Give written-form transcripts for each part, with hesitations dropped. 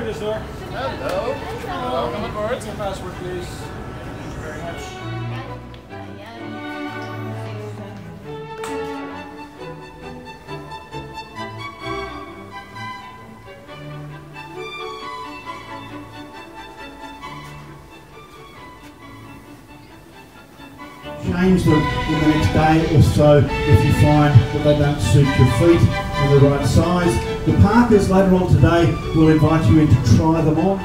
Greetings, sir. Hello. Welcome aboard. Your passport, please. Thank you very much. Change them in the next day or so if you find that they don't suit your feet in the right size. The parkers later on today will invite you in to try them on.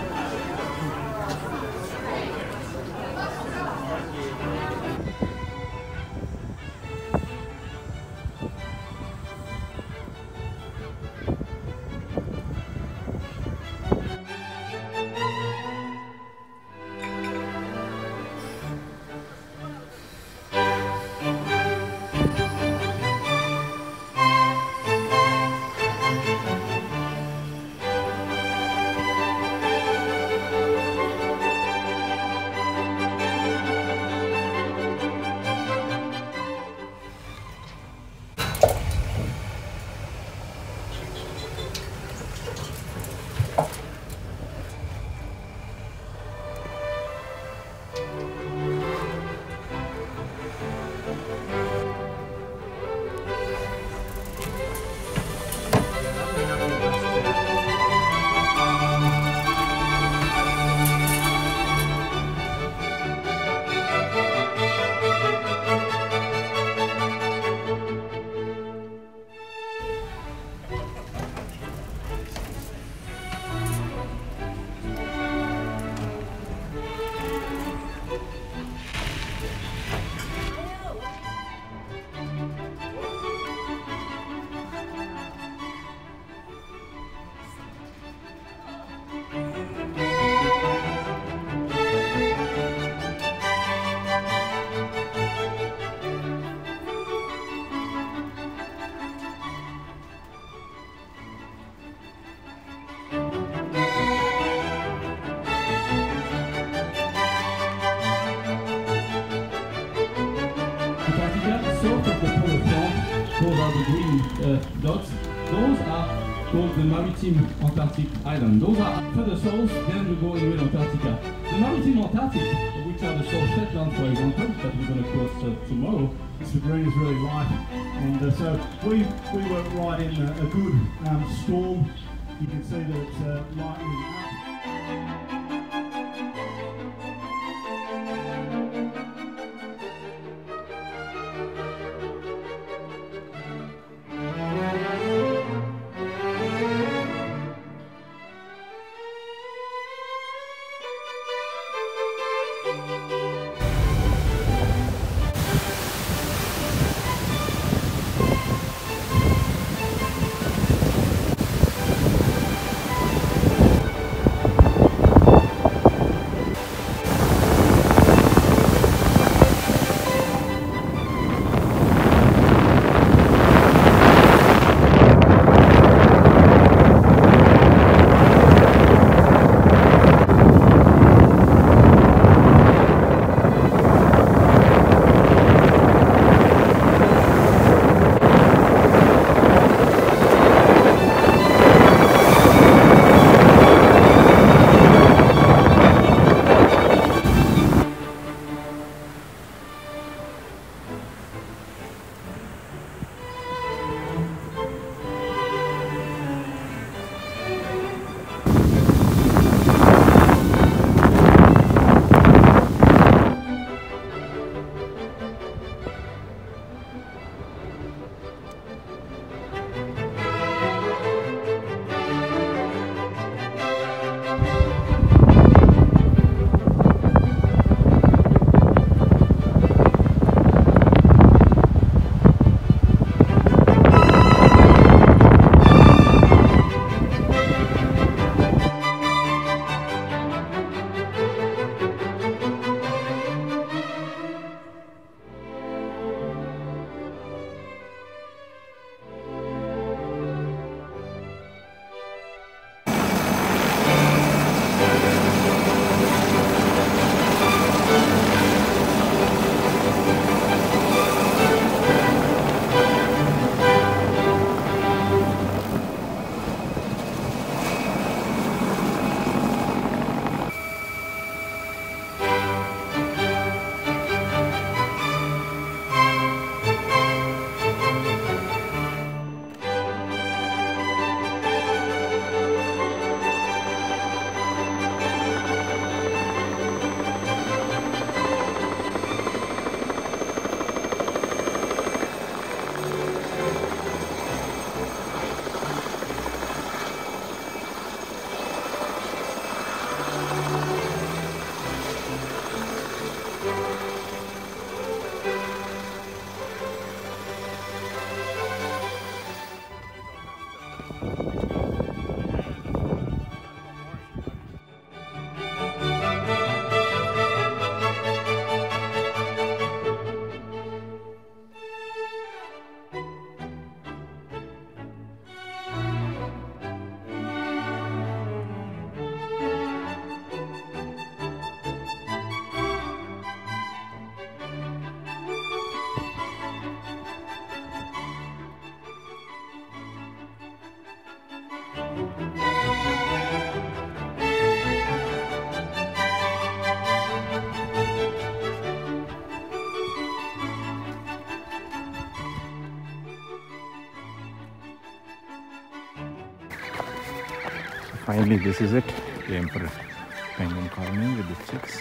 South of the polar front, those are the green dots. Those are called the maritime Antarctic Island. Those are further south, then we go in with Antarctica. The maritime Antarctic, which are the South Shetland, for example, that we're going to cross tomorrow. The green is really light, and so we were right in a good storm. You can see that it's lightning up. Finally, this is it, the Emperor Penguin Colony with the chicks.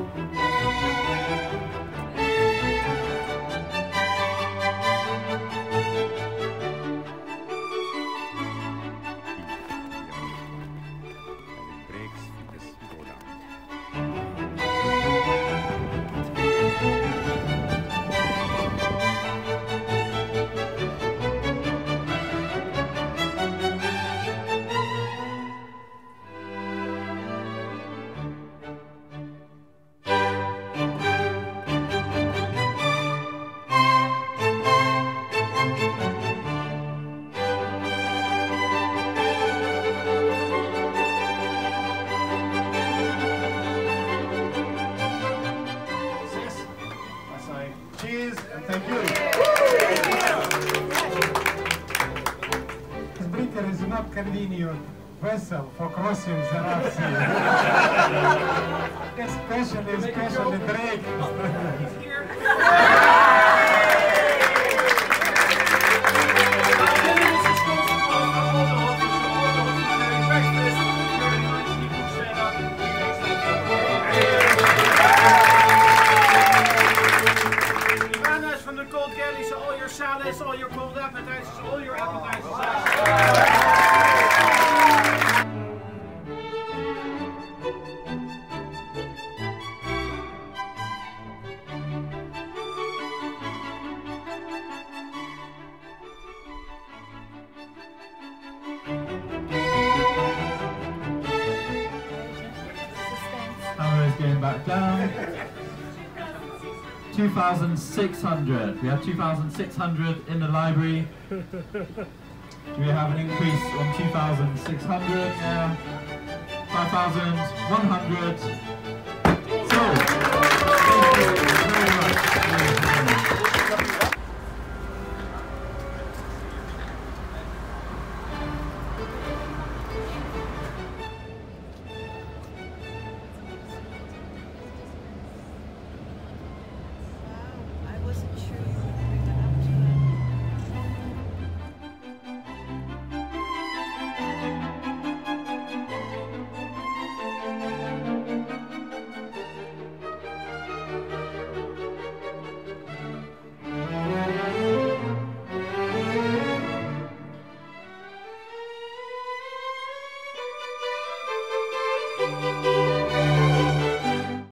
Cheers and thank you. Ice Breaker is not convenient vessel for crossing the rough sea. especially Drake. All your salads, all your cold appetizers, all your appetizers. Hammer is going back down. 2,600. We have 2,600 in the library. Do we have an increase on 2,600? Yeah. 5,100. So, thank you.